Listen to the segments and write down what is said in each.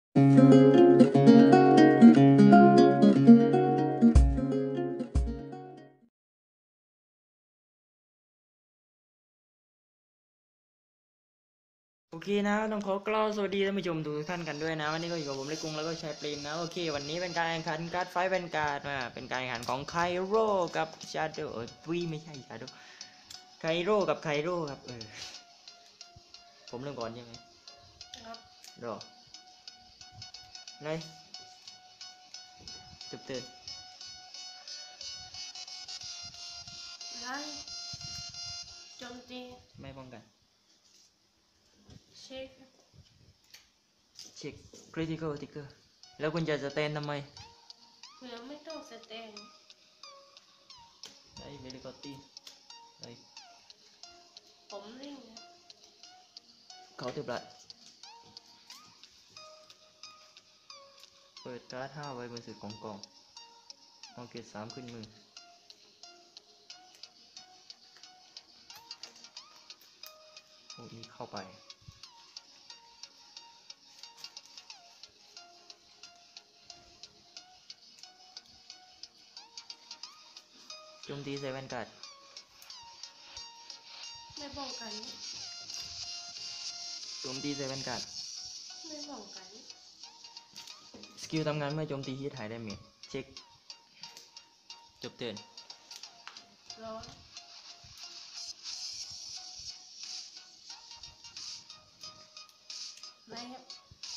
โอเคนะต้องขอกล่าวสวัสดีท่านผู้ชมทุกท่านกันด้วยนะวันนี้ก็อยู่กับผมเล็กกรุงแล้วก็ชายปรีมนะโอเควันนี้เป็นการแข่งขันการ์ดไฟท์แวนการ์ดเป็นการแข่งขันของไคโร่กับชาโดไม่ใช่ชาโดไคโร่กับไคโร่ครับผมเริ่มก่อนใช่ไหมครับรอเลยจบเตือนไล่โจมตีไม่ป้องกันเช็คเช็คคริติคอลติ๊กเกอร์แล้วคุณจะสแตนทำไมเผื่อไม่ต้องสแตนได้เวลิกอตตี้เลยผมเล่นนะเขาเทียบละเปิดการ์ด5 ใบบนสุดของกองเอาเกรด3ขึ้นมือพวกนี้เข้าไปโจมตีใส่แวนการ์ดไม่ป้องกันโจมตีใส่แวนการ์ดไม่ป้องกันสกิลทำงานเมื่อโจมตีฮิตหายดาเมจเช็คจบเตือนร้อยไล่ครับ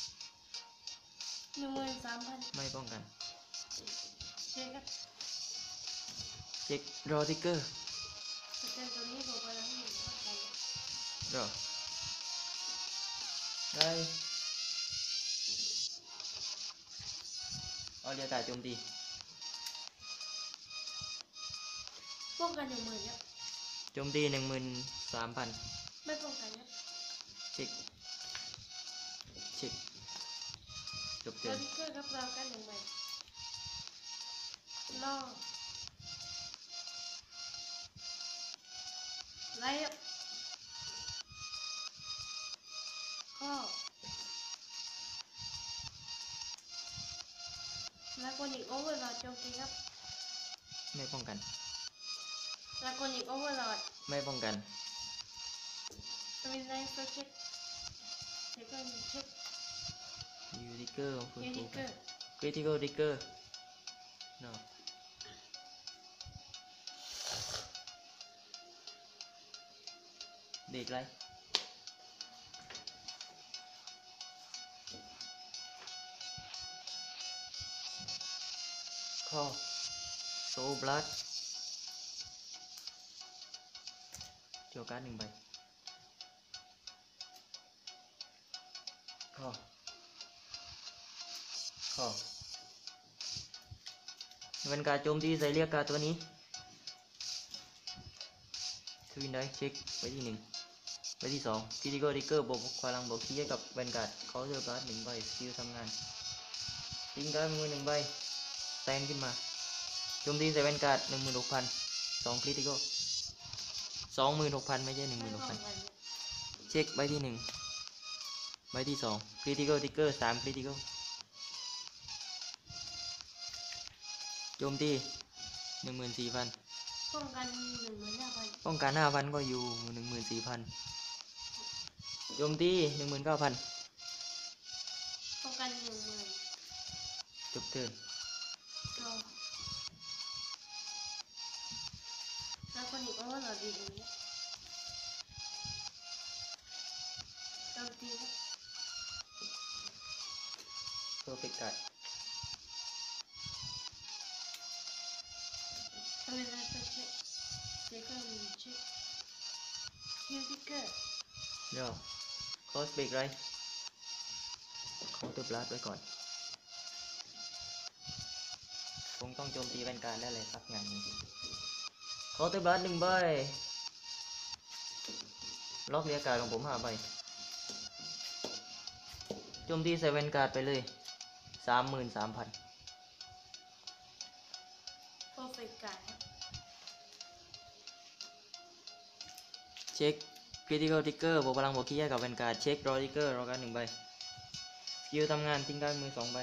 13,000 ไม่ป้องกันเช็คครับเช็ครอทิกเกอร์สแตนตัวนี้ผมกำลังอยู่ป้องกันรอได้เอาเรียกาโจมตีป้องกัน10,000ครับโจมตี13,000 ไม่ป้องกันครับเช็คเช็คจบเตืแล้อวน ทิกเกอร์ครับเรากัน1 ใบล่อไล่ครับข้อลาโกนิกโอเวอร์ลอดโจมตีครับไม่ป้องกันลาโกนิกโอเวอร์ลอดไม่ป้องกันเป็นไงเฟิร์สเช็คเดี๋ยวก็เช็คยูทิกเกอร์ของคุณยูครูนิเกอร์คริติคอลทิกเกอร์เนาะเด็กไรข้อโซบลัดโจการ์ด1 ใบข้อเป็นการโจมตีใส่เรียกการ์ดตัวนี้ทวินได้เช็คไปที่1ไปที่2คริติคอลทิกเกอร์บวกพลังบวกคีย์กับแวนการ์ดเขาเจอการ์ด1 ใบสกิลทำงานทิ้งการ์ดมือ1 ใบแตนขึ้นมาโจมตีใส่แวนการ์ด16,000 2คริติคอล26,000ไม่ใช่ไม่ป้อง 16,000 กันเช็คใบที่1ใบที่2คริติคอลทิกเกอร์3คริติคอลโจมตี14,000 ป้องกัน15,000 ป้องกัน 5,000 ก็อยู่ 14,000โจมตี 19,000 ป้องกัน10,000 จบเทิร์นรอแล้วคนอีกโอเวอร์ลอดดีตรงนี้โจมตีครับเพอร์เฟกต์การ์ดเป็นไงเฟิร์สเช็คเดี๋ยวก็เช็คยูนิเกอร์เดี๋ยวคอสเบรกไรเคาน์เตอร์บลัสไว้ก่อนคงต้องโจมตีแวนการ์ดได้เลยครับงานนี้เคาน์เตอร์บลัส1 ใบล็อกเรียกการ์ดของผม5 ใบโจมตีใส่แวนการ์ดไปเลย 33,000 เพอร์เฟกต์การ์ดครับเช็คคริติคอลทิกเกอร์บวกพลังบวกคีย์กับแวนการ์ดเช็ครอทิกเกอร์รอการ์ด1 ใบสกิกิลทำงานทิ้งการดมือ2 ใบ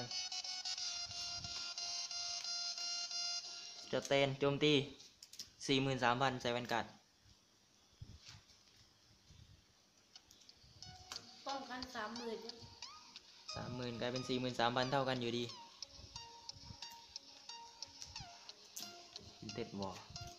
จะเตนโจมตี 43,000 ใส่แวนการ์ดป้องกัน30,000 30,000กลายเป็น 43,000 เท่ากันอยู่ดีเด็ดวอ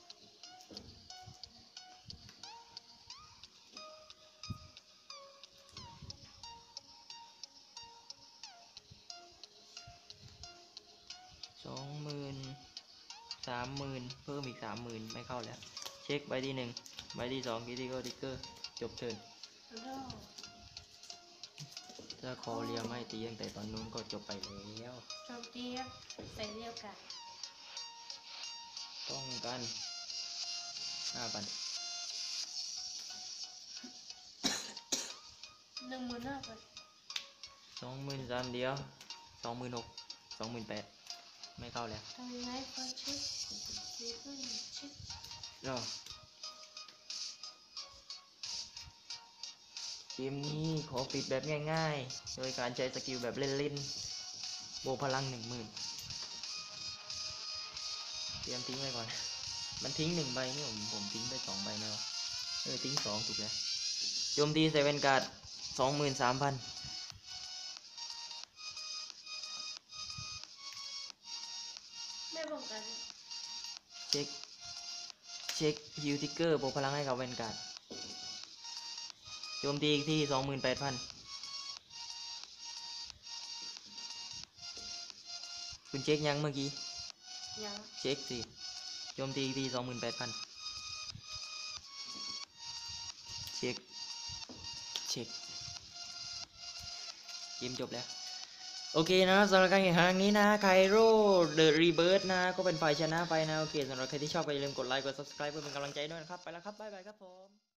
30,000เพิ่มอีก 30,000ไม่เข้าแล้วเช็คใบที่1ใบที่2คิติคอลทิกเกอร์จบเทิร์นรอถ้าคอเรียไม่ตีตั้งแต่ตอนนู้นก็จบไปแล้วโจมตีครับใส่เรียวกันป้องกัน 5,000 15,000 23,000เดียว 26,000 28,000ไม่เข้าแล้วทำยังไงก็เช็คเช็คเช็ครอเกมนี้ขอปิดแบบง่ายๆ โดยการใช้สกิลแบบเล่นๆโบพลัง 10,000 เตรียมทิ้งไว้ก่อน มันทิ้ง1 ใบนี่ผมทิ้งไป2 ใบไหมวะทิ้ง 2 ถูกแล้วโจมตีใส่แวนการ์ด 23,000 ไม่ป้องกันเช็คฮิวทิกเกอร์โบพลังให้กับแวนการ์ดโจมตีอีกที่ 28,000 คุณเช็คยังเมื่อกี้ยังเช็คสิโจมตีอีกที่ 28,000 เช็คเกมจบแล้ว โอเคนะสำหรับการแข่งขันครั้งนี้นะไคโรเดอะรีเบิร์ดนะก็เป็นฝ่ายชนะไปนะ โอเคสำหรับใครที่ชอบไปอย่าลืมกดไลค์กด subscribe เพื่อเป็นกำลังใจด้วยนะครับ ไปแล้วครับ บ๊ายบายครับผม